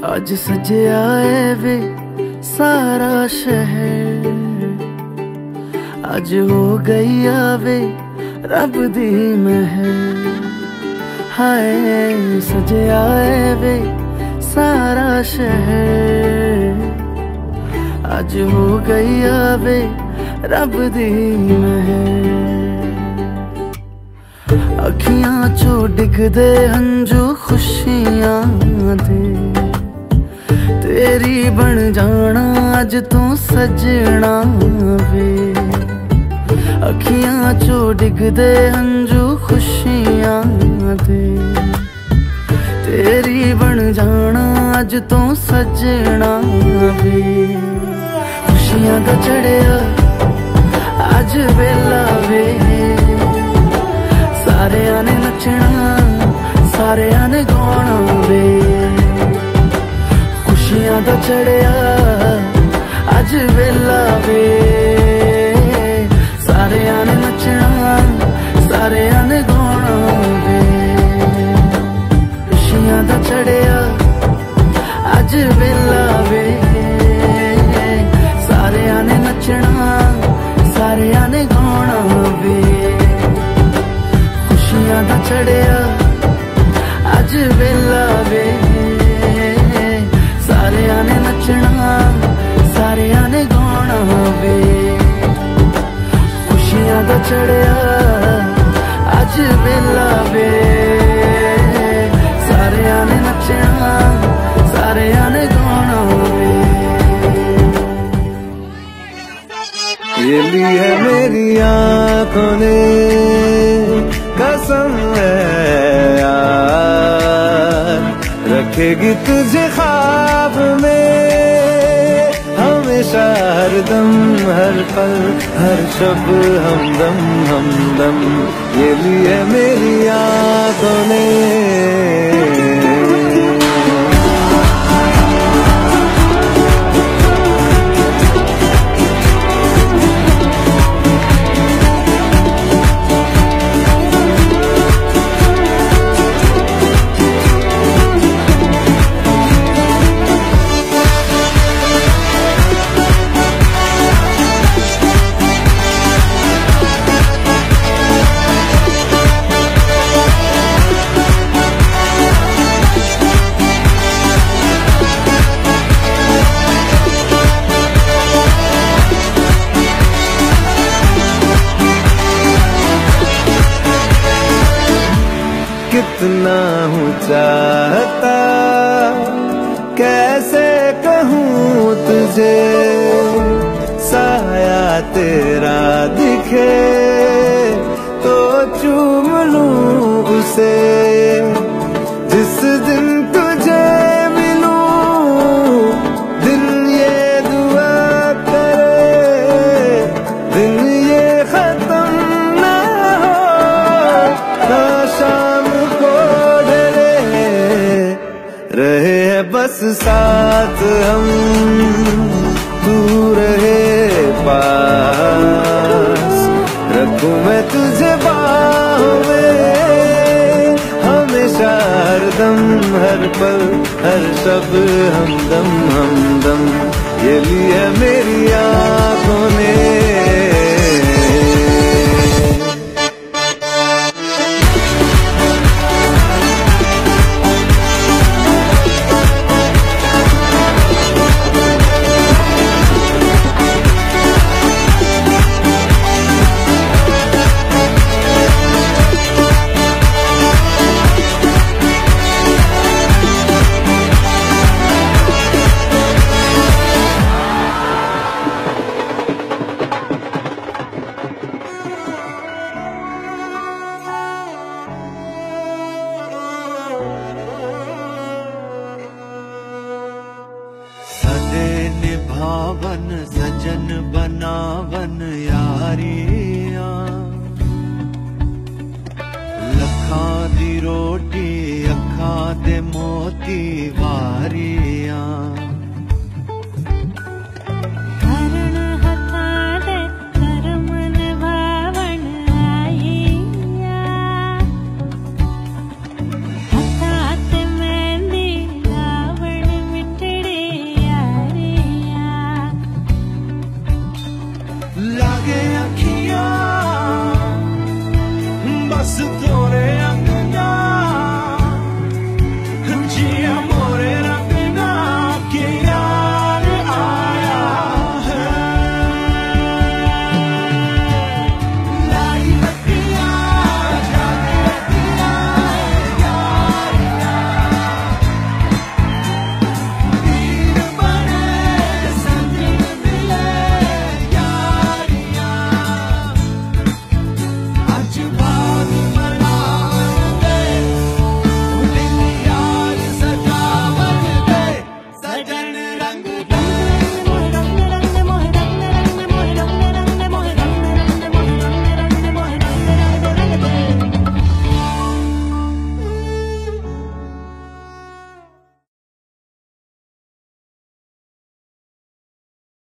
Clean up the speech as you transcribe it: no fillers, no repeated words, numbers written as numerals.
आज सजया है वे सारा शहर, आज हो गई आवे रब दी महर। हाय सजया है वे सारा शहर, आज हो गई आवे रब दी महर। अखियां चो डिगदे हंजू खुशियां दे, तेरी बन जाना अज तू सजना वे। अखियां चो डिगदे हंजू खुशियां दे, तेरी बन जाना अज तू सजना वे। खुशियां दा चढ़िया अज वेला वे, सारेयां ने नचना सारेयां ने गाना वे। खुशियां दा चढ़िया अज वेला वे, सारेयां ने नचना सारेयां ने गाना वे। खुशियां दा चढ़िया अज वेला वे, सारेयां ने नचना सारेयां ने गाना वे। खुशियां दा चढ़िया अज वेला वे, सारेयां ने नचना सारेयां ने गाना वे। खुशियां दा चढ़िया अज वेला वे, सारेयां ने नचना सारेयां ने गाना वे। ये ली है मेरी आंखों ने कसम है यार, रखेगी तुझे ख्वाब में हमेशा हर दम हर पल हर शब हमदम हमदम। ये लिए मेरी आंखों ने कितना हूँ चाहता कैसे कहूँ तुझे, साया तेरा दिखे तो चूम लूं उसे। जिस दिन तुझे मिलूं दिन ये दुआ करे, दिन ये खत्म ना हो ना शाम रहे है बस साथ हम, तू रहे पास। रखूं मैं तुझे बाहों में हमेशा हर दम हर पल हर शब हमदम हमदम। ये लिए मेरी आंखों ने निभावन सजन बनावन यारियां, लखां दी रोटी अखां दे मोती वारियां। हाथ में दी रावण बदन रंग